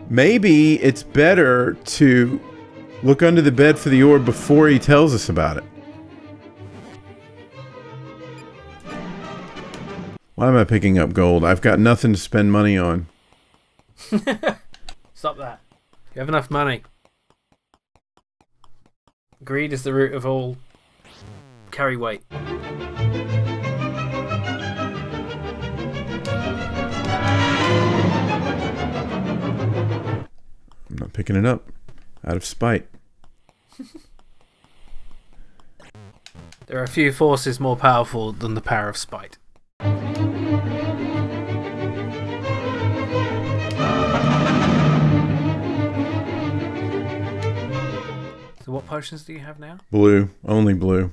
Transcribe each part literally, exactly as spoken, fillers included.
Maybe it's better to look under the bed for the orb before he tells us about it. Why am I picking up gold? I've got nothing to spend money on. Stop that. You have enough money. Greed is the root of all carry weight. I'm not picking it up. Out of spite. There are a few forces more powerful than the power of spite. So what potions do you have now? Blue. Only blue.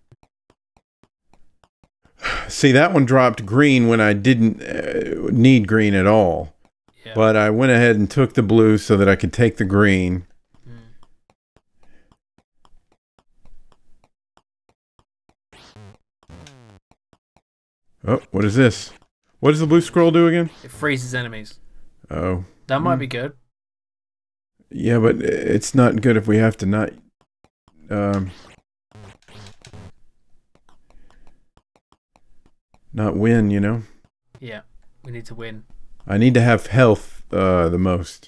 See, that one dropped green when I didn't uh, need green at all. Yeah. But I went ahead and took the blue so that I could take the green. Mm. Oh, what is this? What does the blue scroll do again? It freezes enemies. Oh. That might mm. be good. Yeah, but it's not good if we have to not... Um, not win, you know? Yeah, we need to win. I need to have health uh, the most.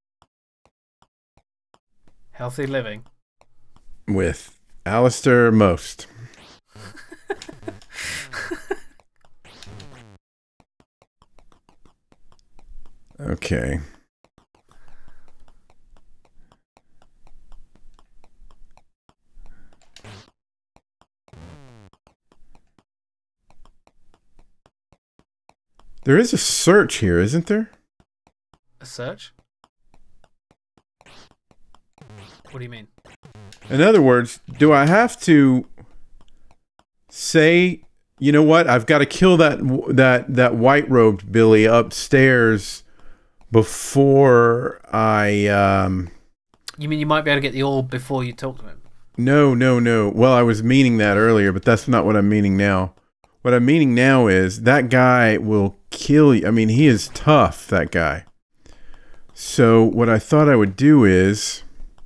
Healthy living? With Alistair most. Okay. There is a search here, isn't there? A search? What do you mean? In other words, do I have to say, you know what? I've got to kill that that that white-robed Billy upstairs before I um You mean you might be able to get the orb before you talk to him? No, no, no. Well, I was meaning that earlier, but that's not what I'm meaning now. What I'm meaning now is that guy will kill you. I mean, he is tough, that guy. So what I thought I would do is,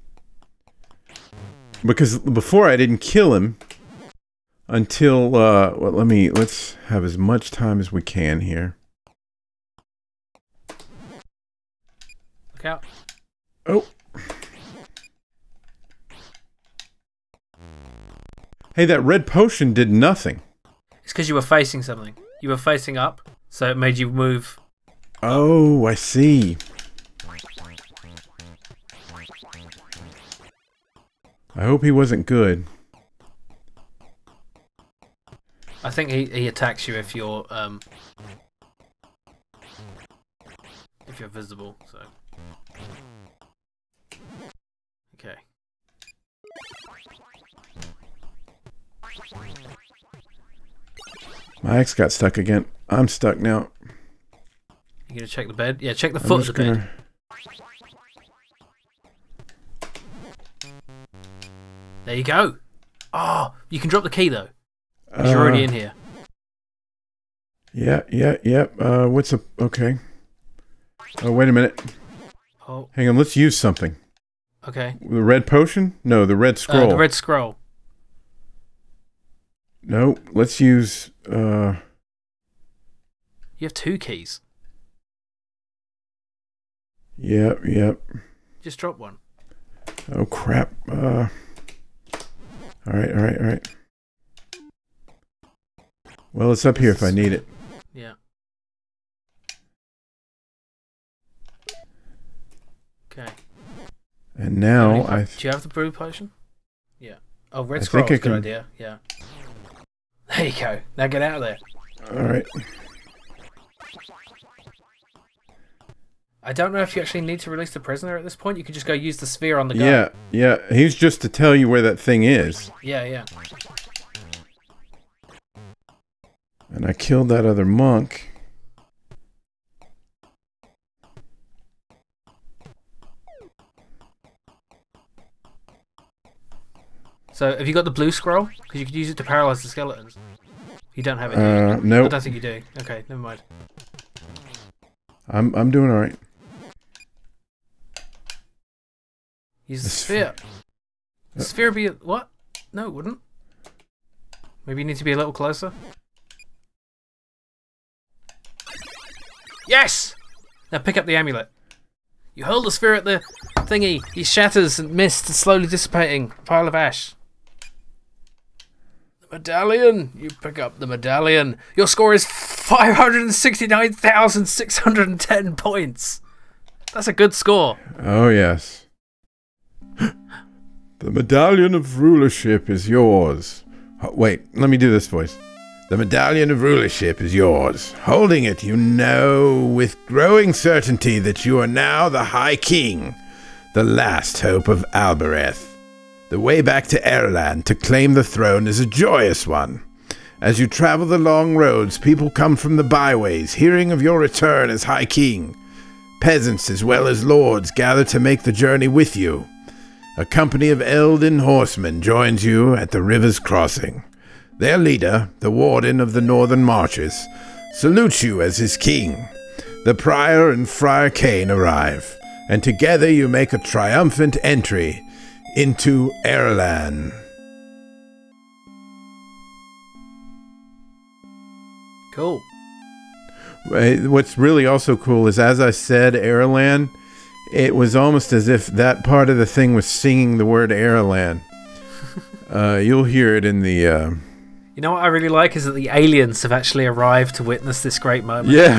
because before I didn't kill him until, uh, well, let me, let's have as much time as we can here. Look out. Oh. Hey, that red potion did nothing. It's because you were facing something. You were facing up, so it made you move. Oh, I see. I hope he wasn't good. I think he, he attacks you if you're um if you're visible, so okay. My ex got stuck again. I'm stuck now. You gonna check the bed? Yeah, check the foot of the gonna... bed. There you go. Oh, you can drop the key though. Because uh, you're already in here. Yeah, yeah, yeah. Uh, what's a... Okay. Oh, wait a minute. Oh. Hang on, let's use something. Okay. The red potion? No, the red scroll. Uh, the red scroll. No, let's use... Uh... You have two keys. Yep, yep. Just drop one. Oh, crap. Uh... Alright, alright, alright. Well, it's up here if I need it. Yeah. Okay. And now I... I... Do you have the brew potion? Yeah. Oh, red scroll is a good can... idea. Yeah. There you go. Now get out of there. Alright. I don't know if you actually need to release the prisoner at this point. You could just go use the sphere on the guy. Yeah, yeah. He's just to tell you where that thing is. Yeah, yeah. And I killed that other monk. So, have you got the blue scroll? Because you could use it to paralyze the skeletons. You don't have it, do you? Uh, no. I don't think you do. Okay, never mind. I'm I'm doing all right. Use the sphere. The sphere would be... What? No, it wouldn't. Maybe you need to be a little closer. Yes! Now pick up the amulet. You hold the sphere at the thingy. He shatters and mist, slowly dissipating. Pile of ash. The medallion. You pick up the medallion. Your score is five hundred sixty-nine thousand six hundred ten points. That's a good score. Oh, yes. The medallion of rulership is yours. Oh, wait, let me do this voice. The medallion of rulership is yours. Holding it, you know with growing certainty that you are now the High King, the last hope of Albereth. The way back to Erland to claim the throne is a joyous one. As you travel the long roads, people come from the byways, hearing of your return as High King. Peasants as well as lords gather to make the journey with you. A company of Elden horsemen joins you at the river's crossing. Their leader, the warden of the northern marches, salutes you as his king. The prior and Friar Cain arrive, and together you make a triumphant entry into Erland. Cool. What's really also cool is, as I said, Erland, it was almost as if that part of the thing was singing the word Erland. uh, you'll hear it in the... Uh, You know what I really like is that the aliens have actually arrived to witness this great moment. Yeah.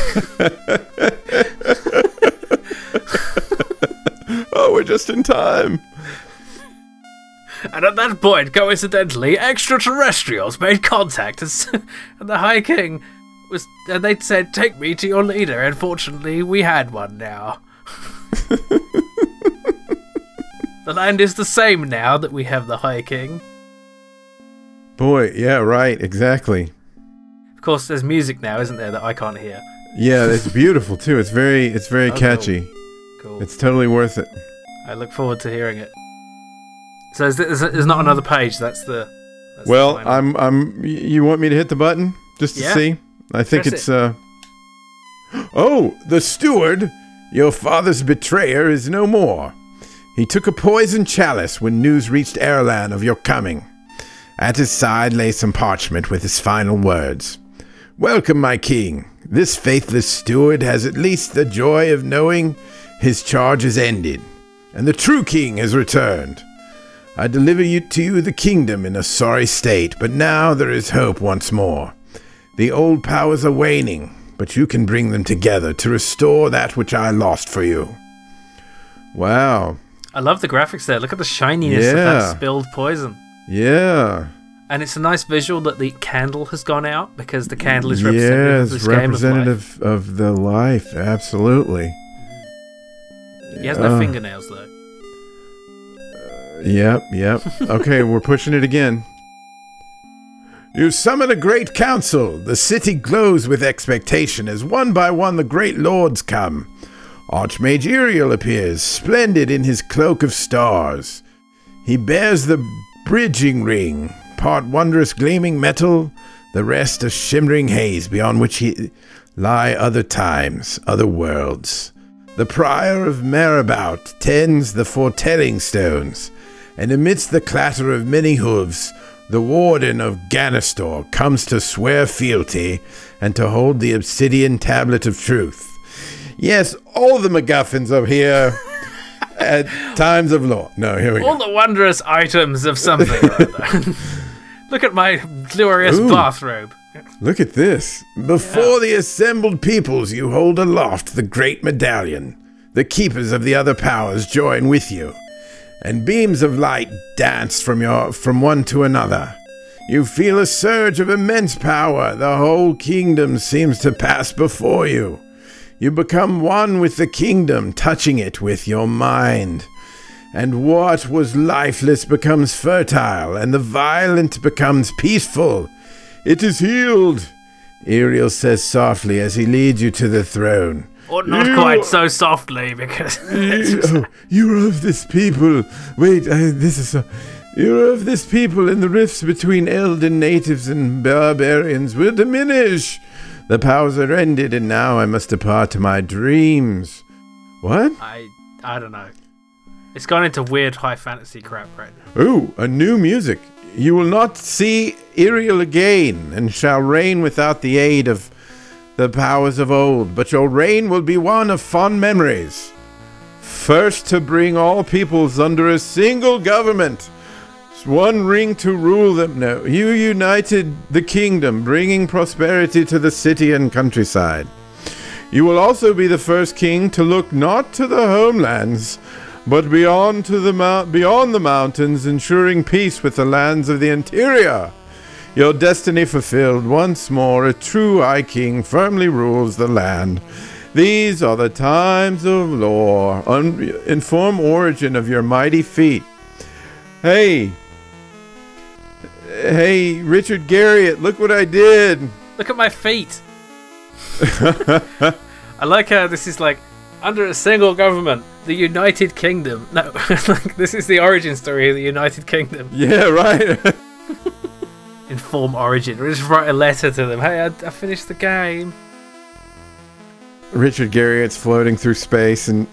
Oh, we're just in time. And at that point, coincidentally, extraterrestrials made contact, and, and the High King was, and they said, "Take me to your leader." And fortunately, we had one now. The land is the same now that we have the High King. Boy, yeah, right, exactly. Of course, there's music now, isn't there, that I can't hear? Yeah, it's beautiful too. It's very, it's very oh, catchy. Cool. Cool. It's totally worth it. I look forward to hearing it. So is there, is there, there's not another page. That's the. That's well, the I'm, I'm. You want me to hit the button just to yeah. see? I think Press it's. It. uh Oh, the steward, your father's betrayer, is no more. He took a poison chalice when news reached Erland of your coming. At his side lay some parchment with his final words. Welcome, my king. This faithless steward has at least the joy of knowing his charge is ended, and the true king has returned. I deliver you to you the kingdom in a sorry state, but now there is hope once more. The old powers are waning, but you can bring them together to restore that which I lost for you. Wow. I love the graphics there. Look at the shininess yeah. of that spilled poison. Yeah. And it's a nice visual that the candle has gone out, because the candle is representative yeah, of this representative game of, life. of the life. Absolutely. He has no uh, fingernails, though. Uh, yep, yep. Okay, we're pushing it again. You summon a great council. The city glows with expectation as one by one the great lords come. Archmage Uriel appears, splendid in his cloak of stars. He bears the bridging ring, part wondrous gleaming metal, the rest a shimmering haze beyond which he lie other times, other worlds. The prior of Marabout tends the foretelling stones, and amidst the clatter of many hooves, the warden of Ganastor comes to swear fealty and to hold the obsidian tablet of truth. Yes, all the MacGuffins are here at times of law. No, here we all go. All the wondrous items of something or other. Look at my glorious Ooh, bathrobe. Look at this. Before yeah. the assembled peoples, you hold aloft the great medallion. The keepers of the other powers join with you, and beams of light dance from your from one to another. You feel a surge of immense power. The whole kingdom seems to pass before you. You become one with the kingdom, touching it with your mind. And what was lifeless becomes fertile, and the violent becomes peaceful. It is healed, Uriel says softly as he leads you to the throne. Or not you, quite so softly, because... you, oh, you're of this people. Wait, I, this is... A, you're of this people, and the rifts between Elden natives and barbarians will diminish. The powers are ended, and now I must depart to my dreams. What? I I don't know. It's gone into weird high fantasy crap, right? Ooh, a new music. You will not see Iriel again, and shall reign without the aid of the powers of old, but your reign will be one of fond memories. First to bring all peoples under a single government, one ring to rule them. No, you united the kingdom, bringing prosperity to the city and countryside. You will also be the first king to look not to the homelands, but beyond to the mount, beyond the mountains, ensuring peace with the lands of the interior. Your destiny fulfilled, once more a true High King firmly rules the land. These are the times of lore. Un- inform origin of your mighty feat. Hey, hey, Richard Garriott, look what I did. Look at my feet. I like how this is like under a single government, the United Kingdom. No, like, this is the origin story of the United Kingdom. Yeah, right. Inform origin. Or just write a letter to them. Hey, I, I finished the game. Richard Garriott's floating through space, and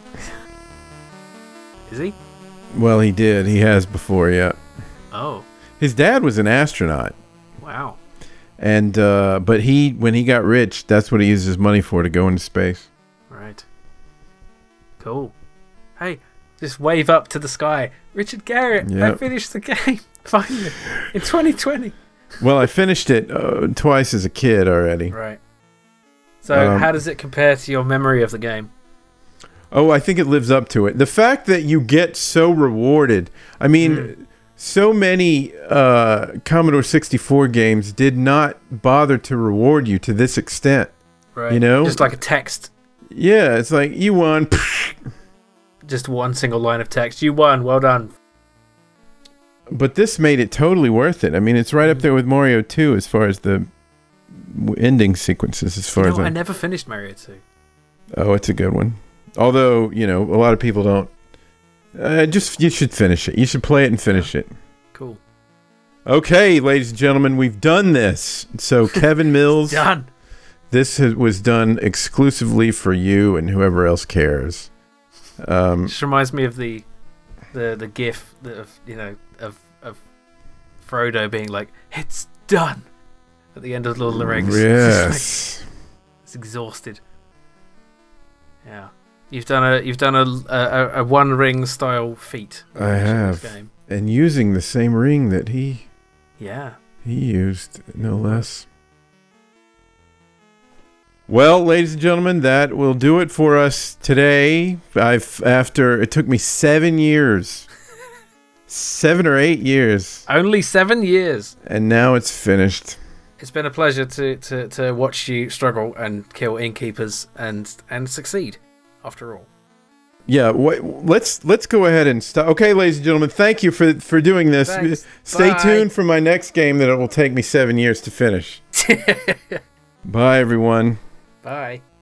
is he? Well, he did. He has before, yeah. Oh. His dad was an astronaut. Wow. And uh, but he, when he got rich, that's what he used his money for, to go into space. Right. Cool. Hey, just wave up to the sky. Richard Garriott, yep. I finished the game finally in twenty twenty. Well, I finished it uh, twice as a kid already. Right. So, um, how does it compare to your memory of the game? Oh, I think it lives up to it. The fact that you get so rewarded. I mean, mm. so many uh, Commodore sixty-four games did not bother to reward you to this extent. Right. You know? Just like a text. Yeah, it's like, you won. Just one single line of text. You won. Well done. But this made it totally worth it. I mean, it's right up there with Mario two as far as the ending sequences. As far you know, as I, I never finished Mario two. Oh, it's a good one. Although, you know, a lot of people don't. Uh, just you should finish it. You should play it and finish yeah. it. Cool. Okay, ladies and gentlemen, we've done this. So Kevin Mills, done. This has, was done exclusively for you and whoever else cares. Um, Just reminds me of the the the GIF of you know of of Frodo being like, "It's done," at the end of Lord of the Rings. Yes. It's, like, it's exhausted. Yeah, you've done a you've done a a, a One Ring style feat. I have, game. And using the same ring that he yeah he used, no less. Well, ladies and gentlemen, that will do it for us today. I've after it took me seven years, seven or eight years, only seven years, and now it's finished. It's been a pleasure to, to, to watch you struggle and kill innkeepers and and succeed. After all, yeah. Wait, let's let's go ahead and stop. Okay, ladies and gentlemen, thank you for for doing this. Thanks. Stay Bye. tuned for my next game that it will take me seven years to finish. Bye, everyone. Bye.